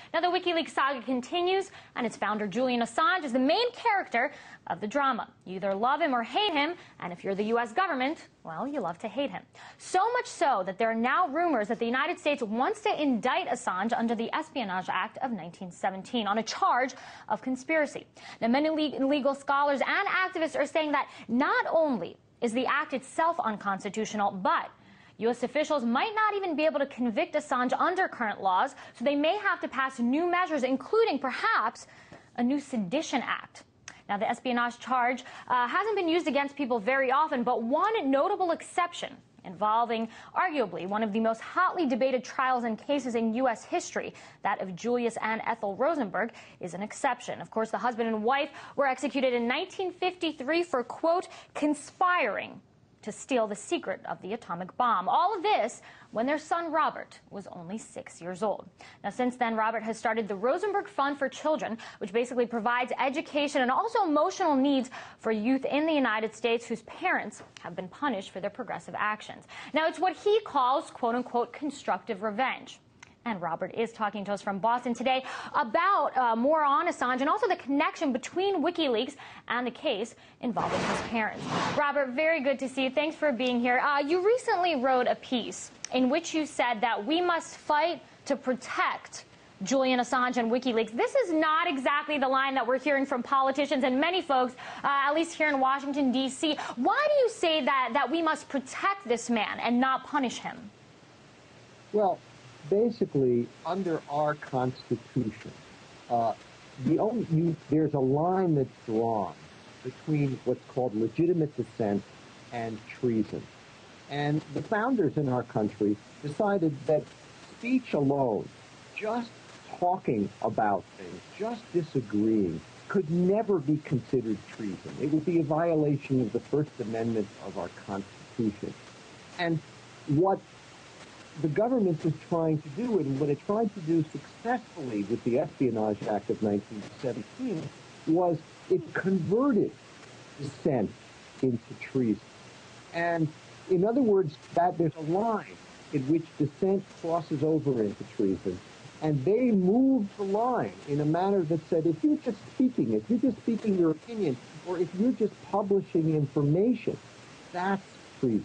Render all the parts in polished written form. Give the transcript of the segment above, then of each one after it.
Now, the WikiLeaks saga continues, and its founder, Julian Assange, is the main character of the drama. You either love him or hate him, and if you're the U.S. government, well, you love to hate him. So much so that there are now rumors that the United States wants to indict Assange under the Espionage Act of 1917 on a charge of conspiracy. Now, many legal scholars and activists are saying that not only is the act itself unconstitutional, but U.S. officials might not even be able to convict Assange under current laws, so they may have to pass new measures, including perhaps a new sedition act. Now, the espionage charge hasn't been used against people very often, but one notable exception involving arguably one of the most hotly debated trials and cases in U.S. history, that of Julius and Ethel Rosenberg, is an exception. Of course, the husband and wife were executed in 1953 for, quote, conspiring to steal the secret of the atomic bomb. All of this when their son Robert was only 6 years old. Now, since then, Robert has started the Rosenberg Fund for Children, which basically provides education and also emotional needs for youth in the United States whose parents have been punished for their progressive actions. Now, it's what he calls, quote unquote, constructive revenge. And Robert is talking to us from Boston today about more on Assange and also the connection between WikiLeaks and the case involving his parents. Robert, very good to see you. Thanks for being here. You recently wrote a piece in which you said that we must fight to protect Julian Assange and WikiLeaks. This is not exactly the line that we're hearing from politicians and many folks, at least here in Washington, D.C. Why do you say that we must protect this man and not punish him? Well, basically, under our Constitution, there's a line that's drawn between what's called legitimate dissent and treason. And the founders in our country decided that speech alone, just talking about things, just disagreeing, could never be considered treason. It would be a violation of the First Amendment of our Constitution. And what the government is trying to do, and what it tried to do successfully with the Espionage Act of 1917, was it converted dissent into treason. And in other words, that there's a line in which dissent crosses over into treason. And they moved the line in a manner that said, if you're just speaking your opinion, or if you're just publishing information, that's treason.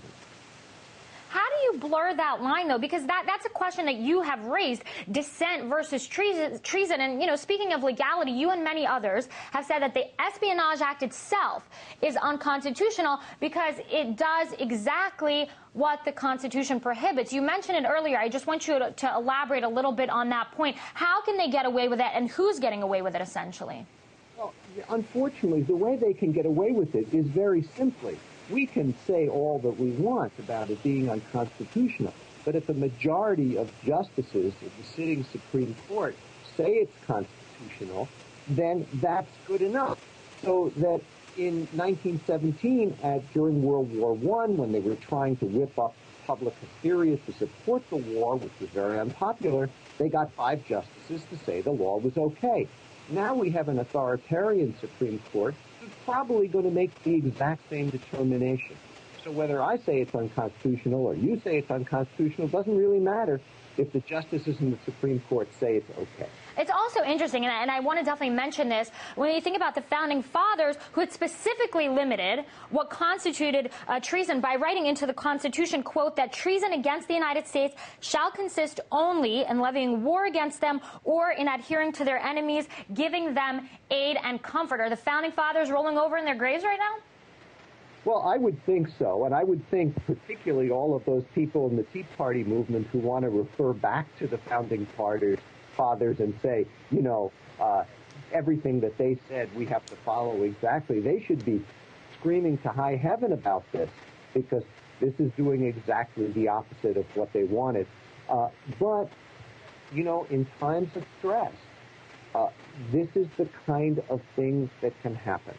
How do you blur that line, though? Because that's a question that you have raised, dissent versus treason. And, you know, speaking of legality, you and many others have said that the Espionage Act itself is unconstitutional because it does exactly what the Constitution prohibits. You mentioned it earlier. I just want you to elaborate a little bit on that point. How can they get away with it, and who's getting away with it, essentially? Well, unfortunately, the way they can get away with it is very simply, we can say all that we want about it being unconstitutional, but if the majority of justices of the sitting Supreme Court say it's constitutional, then that's good enough. So that in 1917, during World War I, when they were trying to whip up public hysteria to support the war, which was very unpopular, they got 5 justices to say the law was okay. Now we have an authoritarian Supreme Court who's probably going to make the exact same determination. So whether I say it's unconstitutional or you say it's unconstitutional doesn't really matter if the justices in the Supreme Court say it's okay. It's also interesting, and I want to definitely mention this, when you think about the Founding Fathers, who had specifically limited what constituted treason by writing into the Constitution, quote, that treason against the United States shall consist only in levying war against them or in adhering to their enemies, giving them aid and comfort. Are the Founding Fathers rolling over in their graves right now? Well, I would think so, and I would think particularly all of those people in the Tea Party movement who want to refer back to the Founding Fathers and say, you know, everything that they said we have to follow exactly. They should be screaming to high heaven about this, because this is doing exactly the opposite of what they wanted. But, you know, in times of stress, this is the kind of thing that can happen.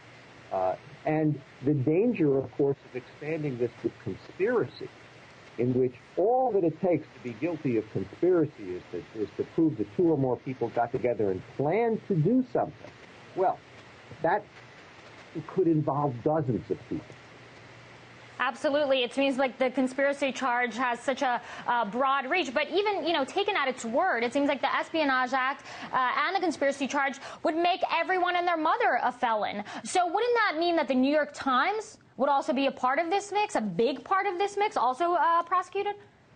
And the danger, of course, of expanding this to conspiracy, in which all that it takes to be guilty of conspiracy is to prove that 2 or more people got together and planned to do something. Well, that could involve dozens of people. Absolutely. It seems like the conspiracy charge has such a broad reach. But even, taken at its word, it seems like the Espionage Act and the conspiracy charge would make everyone and their mother a felon. So wouldn't that mean that the New York Times would also be a part of this mix, a big part of this mix, also prosecuted?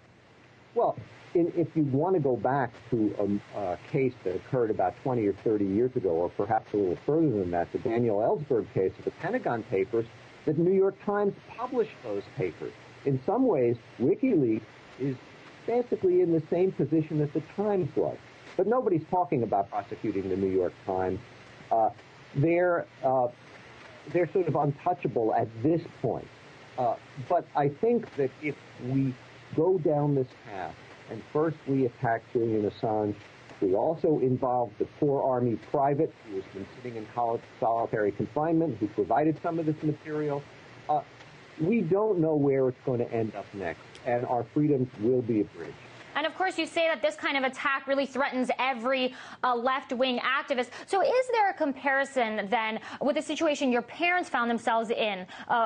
Well, if you want to go back to a case that occurred about 20 or 30 years ago, or perhaps a little further than that, the Daniel Ellsberg case of the Pentagon Papers, the New York Times published those papers. In some ways, WikiLeaks is basically in the same position that the Times was. But nobody's talking about prosecuting the New York Times. They're sort of untouchable at this point. But I think that if we go down this path, and first we attack Julian Assange, we also involve the poor Army private who has been sitting in solitary confinement, who provided some of this material. We don't know where it's going to end up next, and our freedoms will be abridged. And of course, you say that this kind of attack really threatens every left-wing activist. So is there a comparison then with the situation your parents found themselves in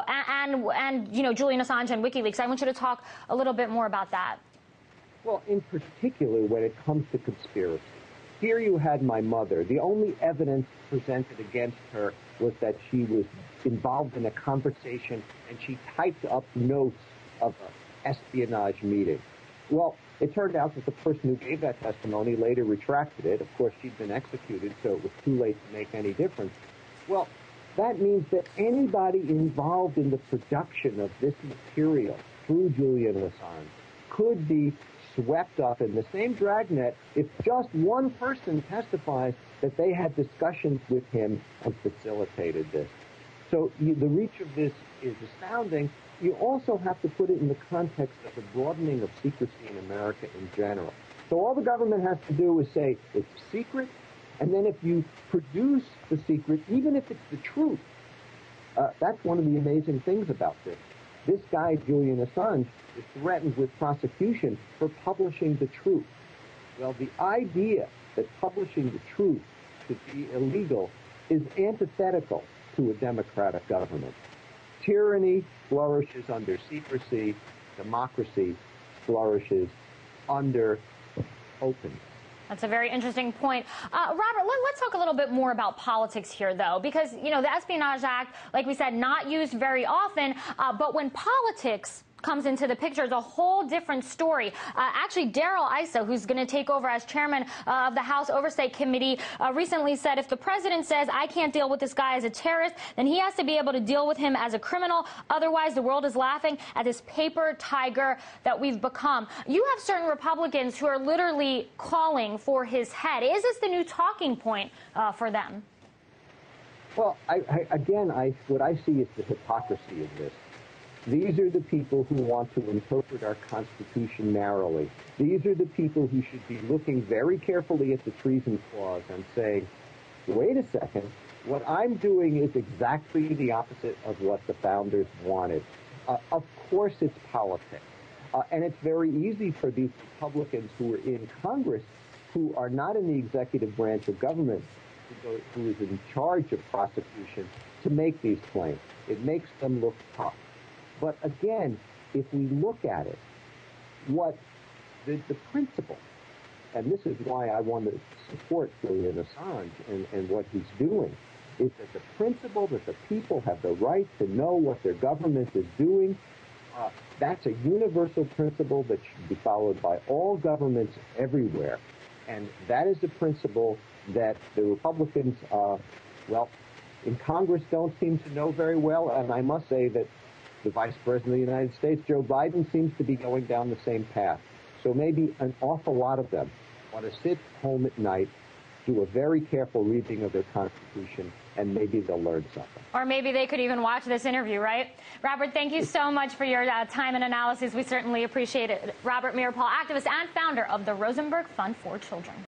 and Julian Assange and WikiLeaks? I want you to talk a little bit more about that. Well, in particular, when it comes to conspiracy, here you had my mother. The only evidence presented against her was that she was involved in a conversation and she typed up notes of an espionage meeting. Well, it turned out that the person who gave that testimony later retracted it. Of course, she'd been executed, so it was too late to make any difference. Well, that means that anybody involved in the production of this material through Julian Assange could be swept up in the same dragnet if just one person testifies that they had discussions with him and facilitated this. So the reach of this is astounding. You also have to put it in the context of the broadening of secrecy in America in general. So all the government has to do is say it's secret, and then if you produce the secret, even if it's the truth, that's one of the amazing things about this. This guy, Julian Assange, is threatened with prosecution for publishing the truth. Well, the idea that publishing the truth should be illegal is antithetical to a democratic government. Tyranny flourishes under secrecy. Democracy flourishes under openness. That's a very interesting point. Robert, let's talk a little bit more about politics here, though, because, the Espionage Act, like we said, not used very often, but when politics comes into the picture, it's a whole different story. Actually, Darrell Issa, who's going to take over as chairman of the House Oversight Committee, recently said if the president says, I can't deal with this guy as a terrorist, then he has to be able to deal with him as a criminal. Otherwise, the world is laughing at this paper tiger that we've become. You have certain Republicans who are literally calling for his head. Is this the new talking point for them? Well, what I see is the hypocrisy of this. These are the people who want to interpret our Constitution narrowly. These are the people who should be looking very carefully at the treason clause and saying, wait a second, what I'm doing is exactly the opposite of what the founders wanted. Of course it's politics. And it's very easy for these Republicans who are in Congress, who are not in the executive branch of government, who is in charge of prosecution, to make these claims. It makes them look tough. But again, if we look at it, what the principle, and this is why I want to support Julian Assange and what he's doing, is that the principle that the people have the right to know what their government is doing, that's a universal principle that should be followed by all governments everywhere. And that is the principle that the Republicans, in Congress don't seem to know very well, and I must say that the Vice President of the United States, Joe Biden, seems to be going down the same path. So maybe an awful lot of them want to sit home at night, do a very careful reading of their Constitution, and maybe they'll learn something. Or maybe they could even watch this interview, right? Robert, thank you so much for your time and analysis. We certainly appreciate it. Robert Meeropol, activist and founder of the Rosenberg Fund for Children.